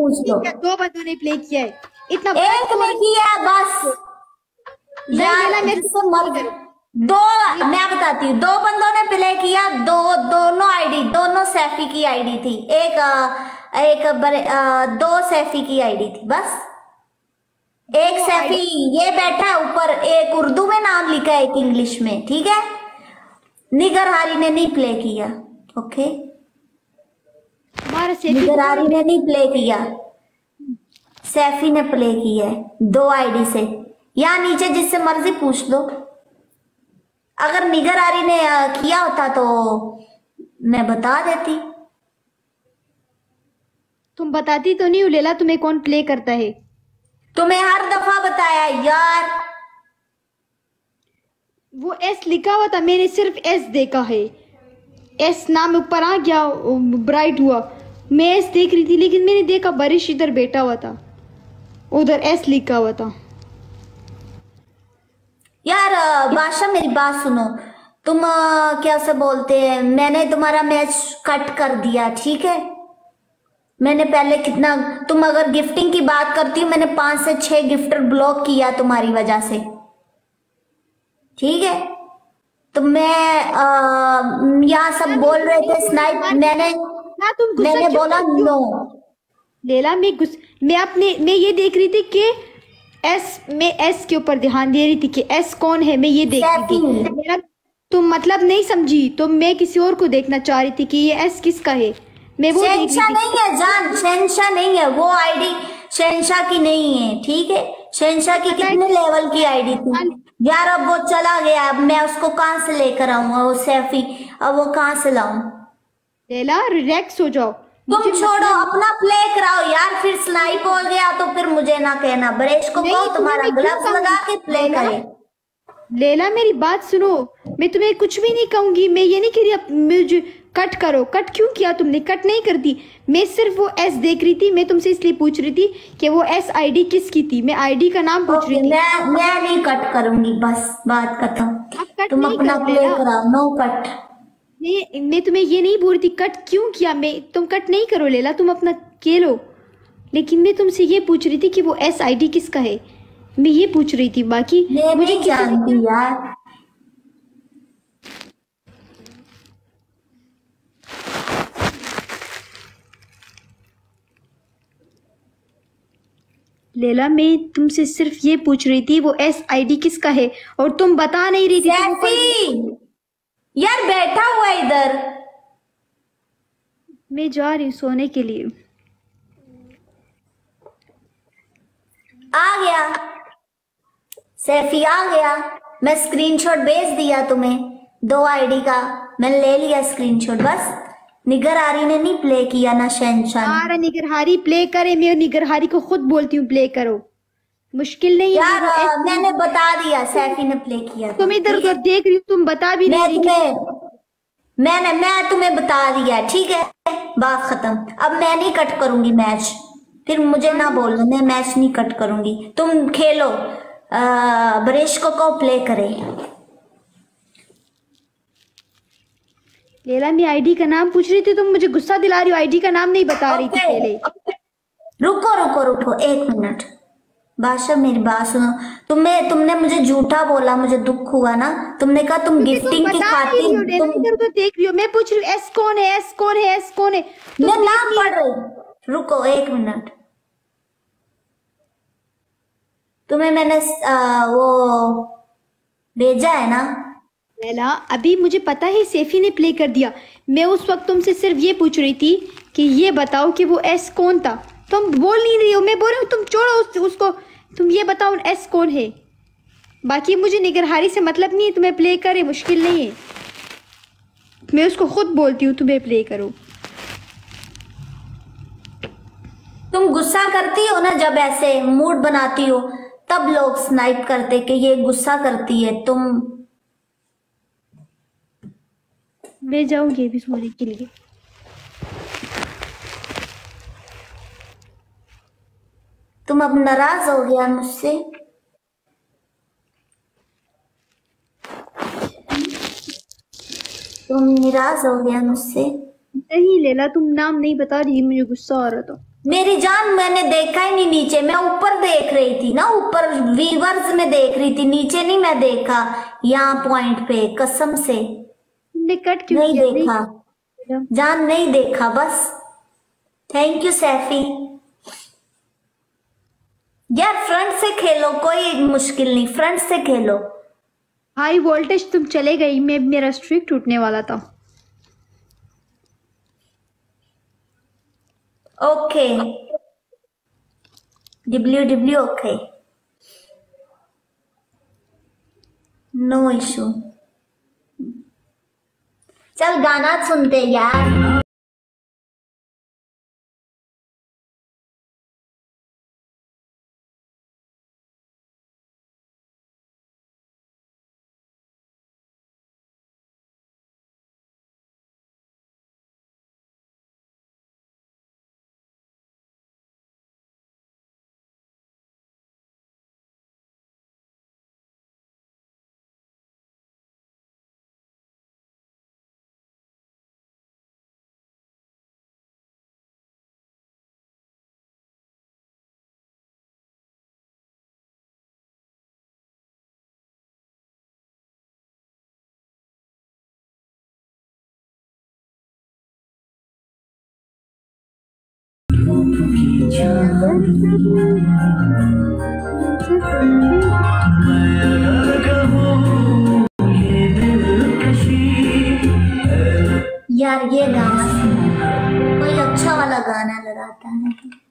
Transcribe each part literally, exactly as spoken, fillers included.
पूछ लो। दो बंदों ने प्ले किया है, इतना एक ने किया बस यार, जिससे मर दो। मैं बताती हूँ, दो बंदों ने प्ले किया, दो दोनों आईडी, दोनों सैफी की आईडी थी। एक आ, एक बरे, आ, दो सैफी की आईडी थी बस। एक सैफी ये बैठा है ऊपर, एक उर्दू में नाम लिखा है, एक इंग्लिश में, ठीक है। निगर हारी ने नहीं प्ले किया, ओके। निगर हारी ने नहीं प्ले किया, सैफी ने प्ले किया है दो आईडी से। यहाँ नीचे जिससे मर्जी पूछ लो। अगर निगर आरी ने किया होता तो मैं बता देती। तुम बताती तो नहीं हो लेला, तुम्हें कौन प्ले करता है? तुम्हें हर दफा बताया यार। वो एस लिखा हुआ था, मैंने सिर्फ एस देखा है। एस नाम ऊपर आ गया, ब्राइट हुआ, मैं एस देख रही थी, लेकिन मैंने देखा बारिश इधर बैठा हुआ था, उधर एस लिखा हुआ था। यार बादशाह मेरी बात सुनो, तुम क्या से बोलते हैं, मैंने तुम्हारा मैच कट कर दिया, ठीक है। मैंने पहले कितना, तुम अगर गिफ्टिंग की बात करती हो, मैंने पांच से छह गिफ्टर ब्लॉक किया तुम्हारी वजह से, ठीक है। तो मैं यहाँ सब बोल रहे थे स्नाइप, मैंने ना तुम मैंने बोला नो लेला। मैं गुस मैं अपने मैं ये देख रही थी कि एस, मैं एस के ऊपर ध्यान दे रही थी कि एस कौन है, मैं ये देख रही थी। मेरा तुम मतलब नहीं समझी, तो मैं किसी और को देखना चाह रही थी कि ये एस किसका है। मैं वो शहनशाह नहीं है जान, शहनशाह नहीं है वो आईडी, शहनशाह की नहीं है, ठीक है। शहनशाह की कितने लेवल की आईडी थी यार, अब वो चला गया, अब मैं उसको कहाँ से लेकर आऊंगा वो सैफी, अब वो कहाँ से लाऊं? लेला रिलैक्स हो जाओ, तुम छोड़ो, अपना प्ले कराओ यार। फिर स्नाइप हो गया तो फिर मुझे ना कहना, ब्रेश को कहो तुम्हारा ग्लव्स लगा के प्ले करे। लेला मेरी बात सुनो, मैं तुम्हें कुछ भी नहीं कहूंगी, मैं ये नहीं कह रही मुझे कट करो। कट क्यों किया तुमने? कट नहीं करती, मैं सिर्फ वो एस देख रही थी। मैं तुमसे इसलिए पूछ रही थी कि वो एस आईडी किसकी थी, मैं आईडी का नाम पूछ रही थी। मैं मैं नहीं कट करूंगी, बस बात खत्म। तुम अपना प्ले कराओ, नो कट। मैं मैं तुम्हें ये नहीं बोल रही थी कट क्यों किया, मैं तुम कट नहीं करो लेला, तुम अपना खेलो। लेकिन मैं तुमसे ये पूछ रही थी कि वो एस आईडी किसका है, मैं ये पूछ रही थी। बाकी मुझे जानती यार। लेला मैं तुमसे सिर्फ ये पूछ रही थी वो एस आईडी किसका है, और तुम बता नहीं रही थी। यार बैठा हुआ इधर, मैं जा रही हूँ सोने के लिए। आ गया सैफी, आ गया। मैं स्क्रीनशॉट भेज दिया तुम्हें दो आईडी का, मैंने ले लिया स्क्रीनशॉट। बस निगर हारी ने नहीं प्ले किया ना शहनशाह। निगर हारी प्ले करे, मैं निगर हारी को खुद बोलती हूँ प्ले करो, मुश्किल नहीं यार है। मैंने बता दिया सैफी ने प्ले किया। तुम इधर उधर देख रही हो, तुम बता भी नहीं रही। मैंने मैं तुम्हें बता दिया, ठीक है, बात खत्म। अब मैं नहीं कट करूंगी मैच, फिर मुझे ना बोलना, मैं मैच नहीं कट करूंगी। तुम खेलो, ब्रेश को को प्ले करे। लेला मैं आईडी का नाम पूछ रही थी, तुम मुझे गुस्सा दिला रही हो, आईडी का नाम नहीं बता रही थी पहले। रुको रुको रुको एक मिनट, बादशाह मेरी बात सुनो। तुम्हें तुमने मुझे झूठा बोला, मुझे दुख हुआ ना। तुमने कहा तुम गिफ्टिंग की खातिर तुम इधर उधर देख रही हो। मैं पूछ रही हूँ एस कौन है, एस कौन है, एस कौन है, मैं नाम पढ़ रही। रुको एक मिनट, तुम्हें मैंने आ, वो भेजा है ना लेला। अभी मुझे पता है सैफी ने प्ले कर दिया, मैं उस वक्त तुमसे सिर्फ ये पूछ रही थी कि ये बताओ कि वो एस कौन था। तुम बोल नहीं रही हो, मैं बोल रही हूँ तुम छोड़ो उस, उसको, तुम ये बताओ एस कौन है। बाकी मुझे निगरहारी से मतलब नहीं है, तुम्हें प्ले करे मुश्किल नहीं है, मैं उसको खुद बोलती हूँ तुम्हें प्ले करो। तुम गुस्सा करती हो ना, जब ऐसे मूड बनाती हो तब लोग स्नाइप करते कि ये गुस्सा करती है। तुम मैं जाऊंगी अभी सोने के लिए। तुम अब नाराज हो गया मुझसे? तुम निराश हो गया मुझसे? नहीं लेला, तुम नाम नहीं बता रही, मुझे गुस्सा आ रहा था। मेरी जान मैंने देखा ही नहीं नीचे, मैं ऊपर देख रही थी ना, ऊपर व्यूअर्स में देख रही थी, नीचे नहीं मैं देखा यहाँ पॉइंट पे, कसम से तुमने कट क्यों नहीं किया? देखा नहीं। जान, नहीं देखा बस। Thank you Saifi. यार फ्रंट से खेलो, कोई मुश्किल नहीं, फ्रंट से खेलो। हाई वोल्टेज तुम चले गई, मैं मेरा स्ट्रिक टूटने वाला था। Okay W W okay, no issue. चल गाना सुनते यार। यार ये गाना कोई अच्छा वाला गाना लगाता है।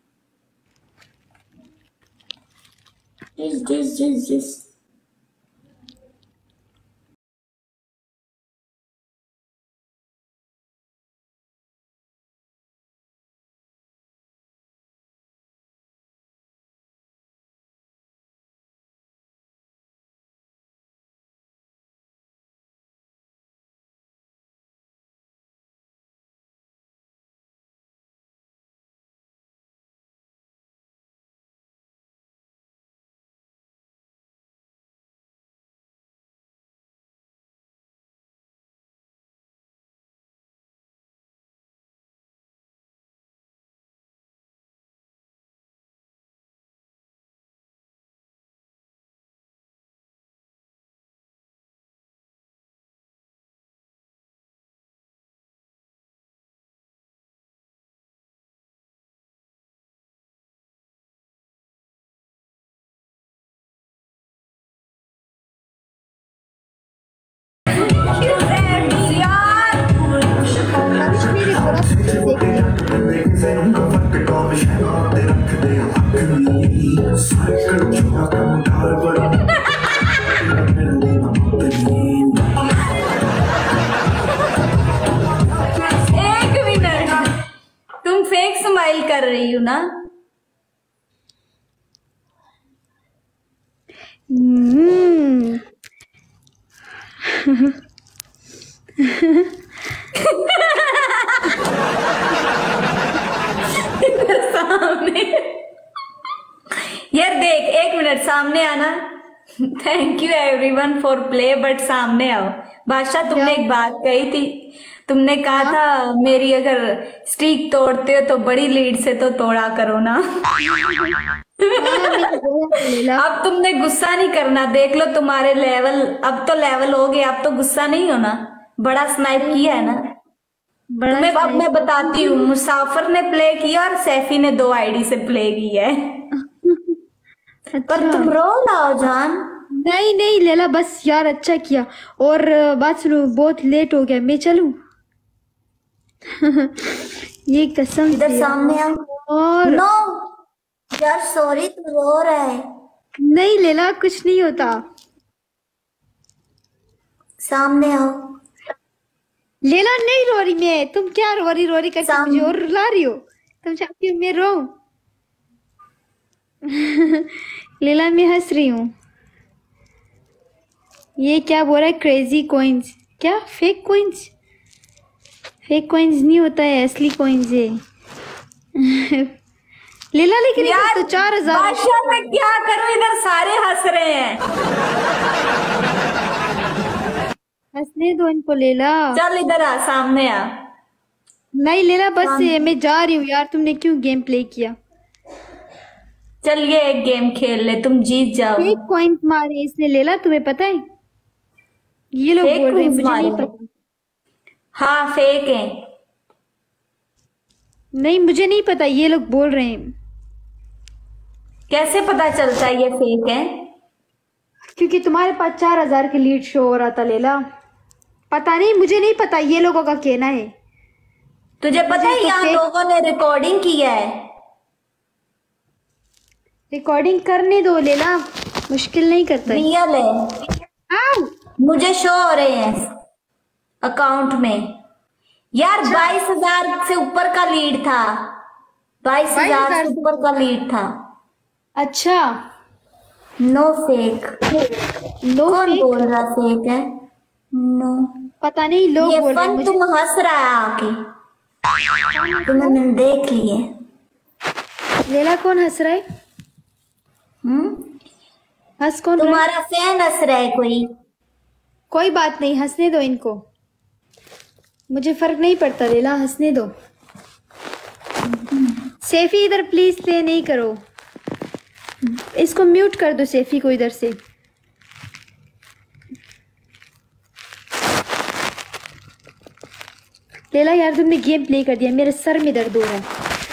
जिस जिस जिस जिस एक मिनट, तुम फेक स्माइल कर रही हो ना? हम्म। सामने यार देख, एक मिनट सामने आना। Thank you everyone for play, but सामने आओ। बादशाह तुमने एक बात कही थी, तुमने कहा था मेरी अगर स्ट्रीक तोड़ते हो तो बड़ी लीड से तो तोड़ा करो ना। अब तुमने गुस्सा नहीं करना, देख लो तुम्हारे लेवल, अब तो लेवल हो गए, अब तो गुस्सा नहीं होना। बड़ा स्नाइप किया है ना। बड़ा मैं अब मैं बताती हूँ, मुसाफिर ने प्ले किया और सैफी ने दो आईडी से प्ले किया है। अच्छा। पर तुम रो लाओ जान। नहीं नहीं लैला, बस यार अच्छा किया। और बात सुनो, बहुत लेट हो गया, मैं चलूं? ये कसम इधर से सामने आओ। और नो यार सॉरी, तू रो रहा है। नहीं लैला, कुछ नहीं होता। सामने आओ। लैला नहीं रो रही मैं, तुम क्या रो रही रो रही करके साम- मुझे और रुला रही हो? तुम चाहती हो मैं रो? लैला मैं हंस रही हूँ। ये क्या बोल रहा है? Crazy coins? क्या फेक कॉइन्स? फेक कॉइन्स नहीं होता है, असली कॉइन्स है। लीला लेकिन यार तो चार हजार। बादशाह मैं क्या करूं, इधर सारे हंस रहे हैं। हंसने दो इनको लैला। चल इधर आ, सामने आ। नहीं लेला, बस ये मैं जा रही हूँ यार, तुमने क्यों गेम प्ले किया? चलिए एक गेम खेल ले, तुम जीत जाओ। एक पॉइंट मारे इसने लेला, तुम्हें पता है? ये लोग एक बोल रहे हैं, coins मुझे नहीं मारे। पता। हाँ फेक है। नहीं मुझे नहीं पता, ये लोग बोल रहे हैं। कैसे पता चलता है ये फेक है? क्योंकि तुम्हारे पास चार हजार के लीड शो हो रहा था लेला। पता नहीं, मुझे नहीं पता, ये लोगों का कहना है। तुझे पता है तो यहाँ फेक- लोगों ने रिकॉर्डिंग किया है। रिकॉर्डिंग करने दो लेला, मुश्किल नहीं करता है। रियल है, आओ! मुझे शो हो रहे हैं अकाउंट में। यार बाईस हजार से ऊपर का लीड था, बाईस हजार से ऊपर का लीड था। अच्छा, नो फेक। लो कौन फेक? बोल रहा फेक है? नो, पता नहीं, लोग ये बोल रहे हैं फन मुझे। तुम हंस रहा है आके, तुमने देख लिए। लेला कौन हंस रहा है? हम्म, हंस कौन रहा है? तुम्हारा फैन हंस रहा है कोई। कोई बात नहीं, हंसने दो इनको, मुझे फर्क नहीं पड़ता लेला, हंसने दो। सेफी इधर प्लीज प्ले नहीं करो, इसको म्यूट कर दो सेफी को इधर से। लेला यार तुमने गेम प्ले कर दिया, मेरे सर में दर्द हो रहा है।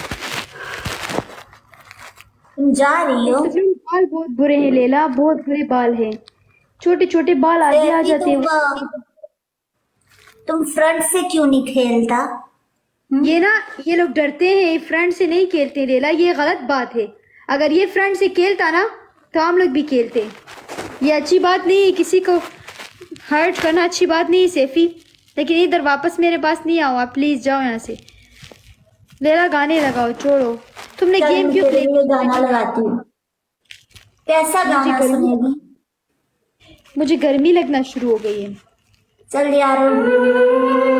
तुम जा रही हो? तुम बाल बहुत बुरे हैं लेला, बहुत बुरे बाल हैं, छोटे छोटे बाल आगे आ सेफी, जाते तुम हैं। तुम फ्रंट से क्यों नहीं खेलता? ये ना, ये लोग डरते हैं, फ्रंट से नहीं खेलते लेला, ये गलत बात है। अगर ये फ्रंट से खेलता ना तो हम लोग भी खेलते। ये अच्छी बात नहीं है, किसी को हर्ट करना अच्छी बात नहीं है सेफी। लेकिन इधर वापस मेरे पास नहीं आओ आप, प्लीज जाओ यहाँ से। लेला गाने लगाओ, छोड़ो। तुमने चल, गेम मैं क्यों तेरे प्ले? लिए गाना लगाती हूँ। कैसा गाना गर्मी- सुनेगी? मुझे गर्मी लगना शुरू हो गई है। चल यार।